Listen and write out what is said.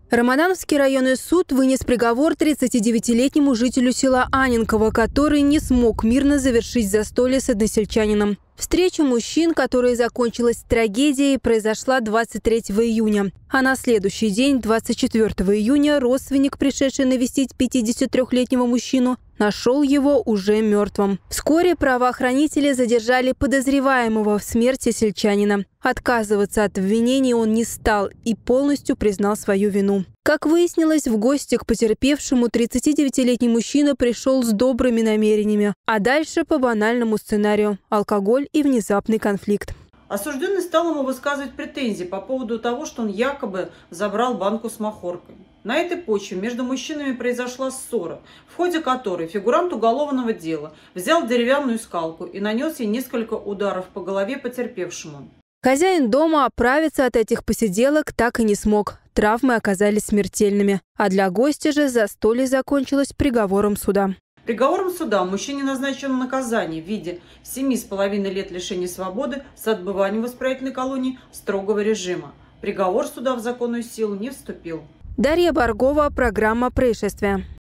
Рамадановский районный суд вынес приговор 39-летнему жителю села Анненково, который не смог мирно завершить застолье с односельчанином. Встреча мужчин, которая закончилась трагедией, произошла 23 июня. А на следующий день, 24 июня, родственник, пришедший навестить 53-летнего мужчину, нашел его уже мертвым. Вскоре правоохранители задержали подозреваемого в смерти сельчанина. Отказываться от обвинений он не стал и полностью признал свою вину. Как выяснилось, в гости к потерпевшему 39-летний мужчина пришел с добрыми намерениями, а дальше по банальному сценарию – алкоголь и внезапный конфликт. Осужденный стал ему высказывать претензии по поводу того, что он якобы забрал банку с махоркой. На этой почве между мужчинами произошла ссора, в ходе которой фигурант уголовного дела взял деревянную скалку и нанес ей несколько ударов по голове потерпевшему. Хозяин дома оправиться от этих посиделок так и не смог. Травмы оказались смертельными. А для гостя же застолье закончилось приговором суда. Приговором суда мужчине назначено наказание в виде 7,5 лет лишения свободы с отбыванием в исправительной колонии строгого режима. Приговор суда в законную силу не вступил. Дарья Баргова, программа «Происшествия».